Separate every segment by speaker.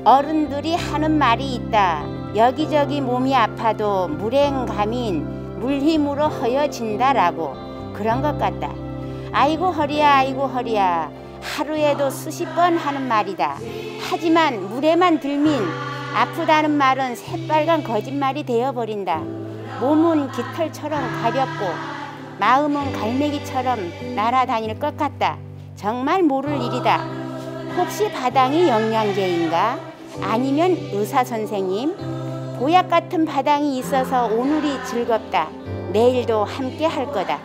Speaker 1: 어른들이 하는 말이 있다. 여기저기 몸이 아파도 물행감인 물힘으로 허여진다라고. 그런 것 같다. 아이고 허리야 아이고 허리야. 하루에도 수십 번 하는 말이다. 하지만 물에만 들면 아프다는 말은 새빨간 거짓말이 되어버린다. 몸은 깃털처럼 가볍고 마음은 갈매기처럼 날아다닐 것 같다. 정말 모를 일이다. 혹시 바당이 영양제인가? 아니면 의사선생님? 보약 같은 바당이 있어서 오늘이 즐겁다. 내일도 함께 할 거다.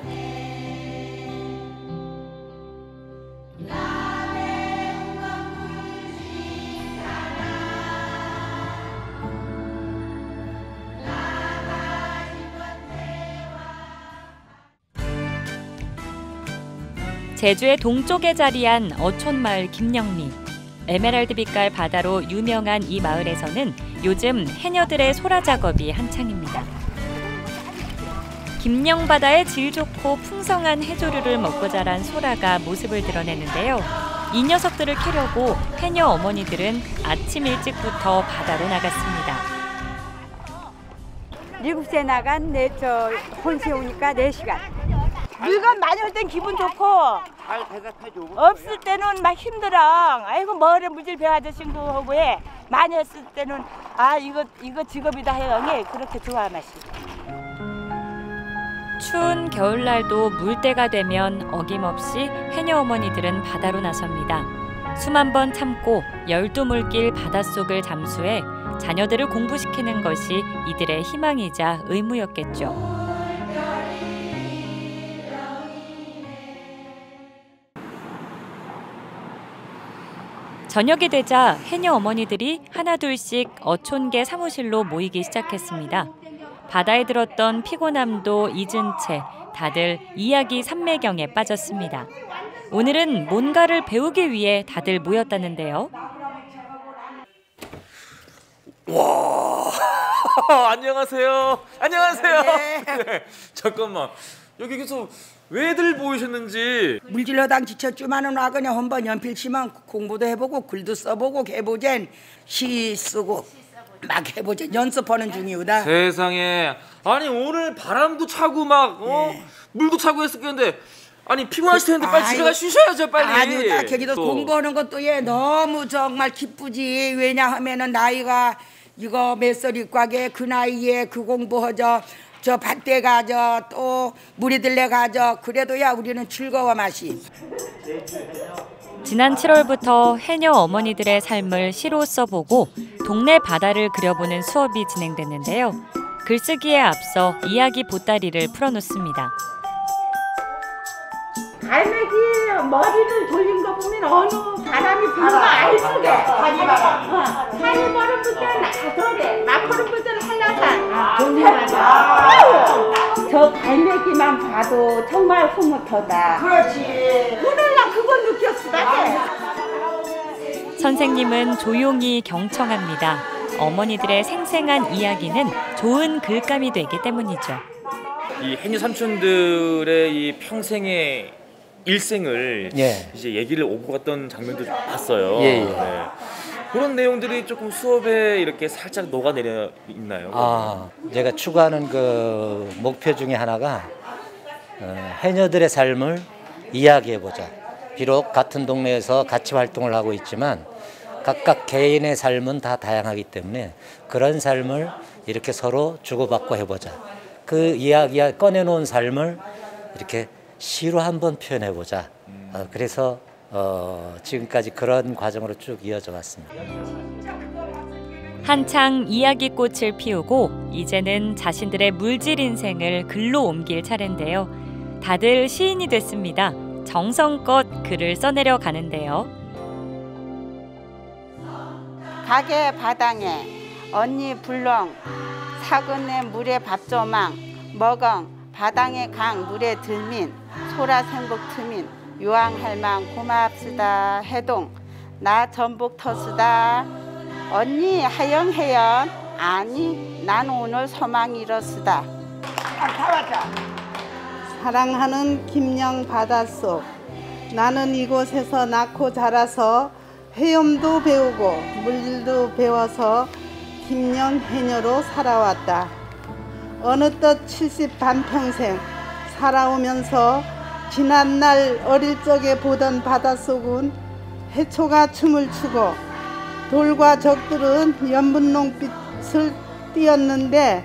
Speaker 2: 제주의 동쪽에 자리한 어촌마을 김영리. 에메랄드 빛깔 바다로 유명한 이 마을에서는 요즘 해녀들의 소라 작업이 한창입니다. 김영바다의 질 좋고 풍성한 해조류를 먹고 자란 소라가 모습을 드러내는데요. 이 녀석들을 캐려고 해녀 어머니들은 아침 일찍부터 바다로 나갔습니다.
Speaker 3: 7시에 나간 혼시 오니까 4시간. 물건 많이 올 땐 기분 좋고 없을 때는 막 힘들어. 아이고 뭐래 무질 배 아저씨도 하고 해. 많이 했을 때는 아 이거 직업이다 해요. 그렇게 좋아 맛이.
Speaker 2: 추운 겨울날도 물때가 되면 어김없이 해녀 어머니들은 바다로 나섭니다. 수만 번 참고 12물길 바닷속을 잠수해 자녀들을 공부시키는 것이 이들의 희망이자 의무였겠죠. 저녁이 되자 해녀 어머니들이 하나둘씩 어촌계 사무실로 모이기 시작했습니다. 바다에 들었던 피곤함도 잊은 채 다들 이야기 삼매경에 빠졌습니다. 오늘은 뭔가를 배우기 위해 다들 모였다는데요.
Speaker 4: 와, 안녕하세요. 안녕하세요. 네. 잠깐만, 여기서 왜들 모이셨는지.
Speaker 5: 물질러당 지쳤지만은 와 그냥 한번 연필 치면 공부도 해보고 글도 써보고 해보젠 시 쓰고 막 해보젠 연습하는 중이오다.
Speaker 4: 세상에, 아니 오늘 바람도 차고 막
Speaker 5: 네.
Speaker 4: 물도 차고 했었는데 아니 피곤하실 텐데 빨리 집에 가 쉬셔야죠 빨리.
Speaker 5: 아니요, 저기도 공부하는 것도 너무 정말 기쁘지. 왜냐하면은 나이가 이거 몇 살이 과게 그 나이에 그 공부하죠. 저 밭대 가죠. 또 물이 들래 가죠. 그래도야 우리는 즐거워 맛이.
Speaker 2: 지난 7월부터 해녀 어머니들의 삶을 시로 써보고 동네 바다를 그려보는 수업이 진행됐는데요. 글쓰기에 앞서 이야기 보따리를 풀어놓습니다.
Speaker 3: 갈매기 머리를 돌린 거 보면 어느 바람이 부는 거 알 수게. 한이바람. 한이바람부터는 나서래. 막걸음부터는 한라산. 저 갈매기만 봐도 정말 흐뭇하다.
Speaker 5: 그렇지.
Speaker 3: 오늘 나 그거 느꼈어.
Speaker 2: 선생님은 조용히 경청합니다. 어머니들의 생생한 이야기는 좋은 글감이 되기 때문이죠.
Speaker 4: 이 해녀 삼촌들의 이 평생의 일생을 이제 얘기를 오고 갔던 장면도 봤어요. 네. 그런 내용들이 조금 수업에 이렇게 살짝 녹아내려 있나요?
Speaker 6: 제가 추구하는 그 목표 중에 하나가 해녀들의 삶을 이야기해보자. 비록 같은 동네에서 같이 활동을 하고 있지만 각각 개인의 삶은 다 다양하기 때문에 그런 삶을 이렇게 서로 주고받고 해보자. 그 이야기야 꺼내놓은 삶을 이렇게 시로 한번 표현해보자. 그래서 지금까지 그런 과정으로 쭉 이어져 왔습니다.
Speaker 2: 한창 이야기꽃을 피우고 이제는 자신들의 물질 인생을 글로 옮길 차례인데요. 다들 시인이 됐습니다. 정성껏 글을 써내려 가는데요.
Speaker 1: 가게 바당에 언니 불렁 사근의 물에 밥조망 먹엉 바당의 강 물에 들민 소라 생복 트민 유황할망 고맙수다 해동 나 전복 터수다 언니 하영해연 아니 난 오늘 소망 이렇수다.
Speaker 7: 사랑하는 김영 바닷속 나는 이곳에서 낳고 자라서
Speaker 1: 헤엄도 배우고 물질도 배워서 김영 해녀로 살아왔다. 어느덧 70 반평생 살아오면서 지난날 어릴 적에 보던 바닷속은 해초가 춤을 추고 돌과 적들은 연분홍빛을 띄었는데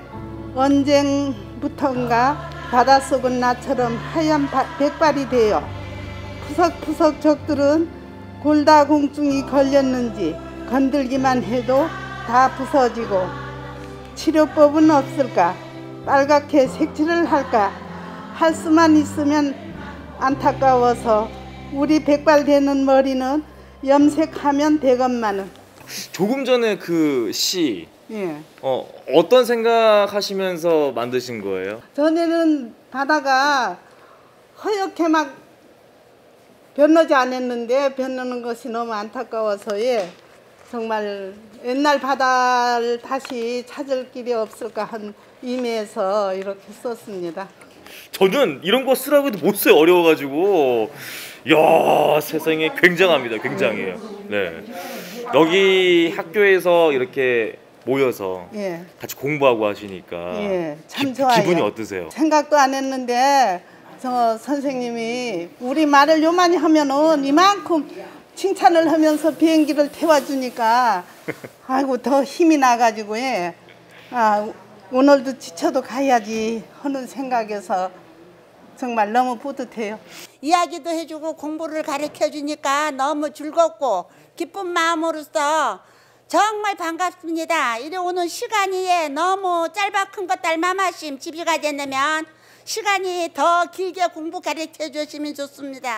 Speaker 1: 언젠부턴가 바닷속은 나처럼 하얀 백발이 되어 푸석푸석 적들은 골다공증이 걸렸는지 건들기만 해도 다 부서지고 치료법은 없을까? 빨갛게 색칠을 할까? 할 수만 있으면 안타까워서 우리 백발되는 머리는 염색하면 되건만은.
Speaker 4: 조금 전에 그 시
Speaker 1: 예.
Speaker 4: 어떤 생각하시면서 만드신 거예요?
Speaker 1: 전에는 바다가 허옇게 막 변하지 않았는데 변하는 것이 너무 안타까워서 예. 정말 옛날 바다를 다시 찾을 길이 없을까 한 의미에서 이렇게 썼습니다.
Speaker 4: 저는 이런 거 쓰라고 해도 못 써요. 어려워가지고. 이야, 세상에 굉장합니다. 굉장해요. 네. 여기 학교에서 이렇게 모여서
Speaker 1: 예.
Speaker 4: 같이 공부하고 하시니까
Speaker 1: 예, 참 좋아요.
Speaker 4: 기분이 어떠세요?
Speaker 1: 생각도 안 했는데 저 선생님이 우리 말을 요만히 하면은 이만큼 칭찬을 하면서 비행기를 태워주니까 아이고 더 힘이 나가지고 예. 아, 오늘도 지쳐도 가야지 하는 생각에서 정말 너무 뿌듯해요.
Speaker 7: 이야기도 해주고 공부를 가르쳐주니까 너무 즐겁고 기쁜 마음으로서 정말 반갑습니다. 이리 오는 시간이 너무 짧아큰 것 달마마심 집이 가졌으면 시간이 더 길게 공부 가르쳐 주시면 좋습니다.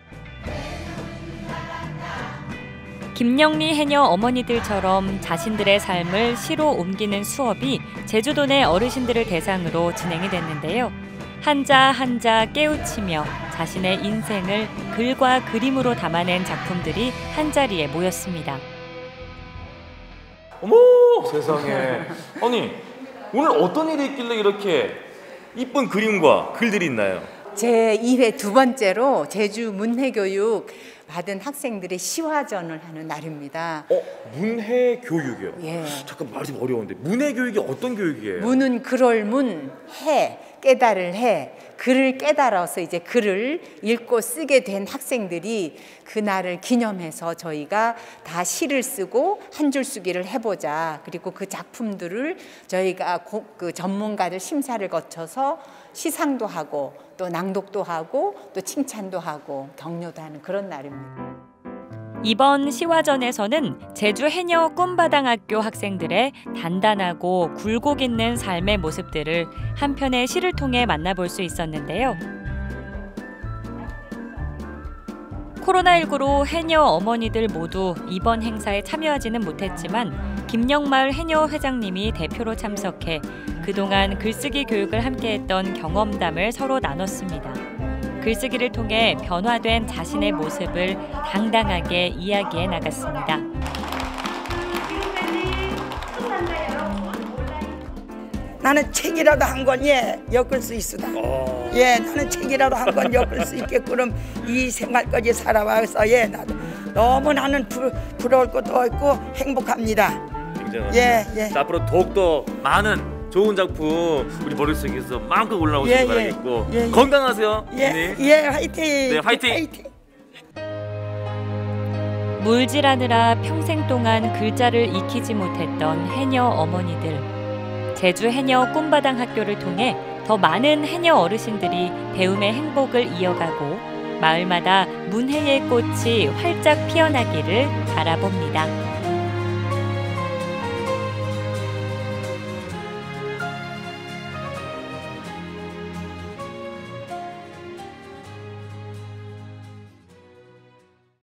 Speaker 2: 김영미 해녀 어머니들처럼 자신들의 삶을 시로 옮기는 수업이 제주도 내 어르신들을 대상으로 진행이 됐는데요. 한자 한자 깨우치며 자신의 인생을 글과 그림으로 담아낸 작품들이 한자리에 모였습니다.
Speaker 4: 어머, 세상에. 아니, 오늘 어떤 일이 있길래 이렇게 이쁜 그림과 글들이 있나요?
Speaker 8: 제 2회 두 번째로 제주 문해교육 받은 학생들의 시화전을 하는 날입니다.
Speaker 4: 문해교육이요?
Speaker 8: 예.
Speaker 4: 잠깐 말이 좀 어려운데 문해교육이 어떤 교육이에요?
Speaker 8: 문은 글을 문, 해, 깨달을 해. 글을 깨달아서 이제 글을 읽고 쓰게 된 학생들이 그날을 기념해서 저희가 다 시를 쓰고 한 줄 쓰기를 해보자. 그리고 그 작품들을 저희가 그 전문가들 심사를 거쳐서 시상도 하고 또 낭독도 하고 또 칭찬도 하고 격려도 하는 그런 날입니다.
Speaker 2: 이번 시화전에서는 제주 해녀 꿈바당학교 학생들의 단단하고 굴곡 있는 삶의 모습들을 한 편의 시를 통해 만나볼 수 있었는데요. 코로나19로 해녀 어머니들 모두 이번 행사에 참여하지는 못했지만 김영마을 해녀 회장님이 대표로 참석해 그동안 글쓰기 교육을 함께했던 경험담을 서로 나눴습니다. 글쓰기를 통해 변화된 자신의 모습을 당당하게 이야기해 나갔습니다.
Speaker 5: 나는 책이라도 한 권 엮을 수 있으다. 나는 책이라도 한 권 엮을 수 있게끔 이 생활까지 살아와서 나도 너무 나는 부러울 것도 없고 행복합니다.
Speaker 4: 굉장합니다. 자, 앞으로 더욱더 많은 좋은 작품 우리 머릿속에서 마음껏 올라오시길 바라겠고 건강하세요.
Speaker 5: 화이팅.
Speaker 4: 네, 화이팅.
Speaker 2: 물질하느라 평생 동안 글자를 익히지 못했던 해녀 어머니들. 제주 해녀 꿈바당 학교를 통해 더 많은 해녀 어르신들이 배움의 행복을 이어가고 마을마다 문해의 꽃이 활짝 피어나기를 바라봅니다.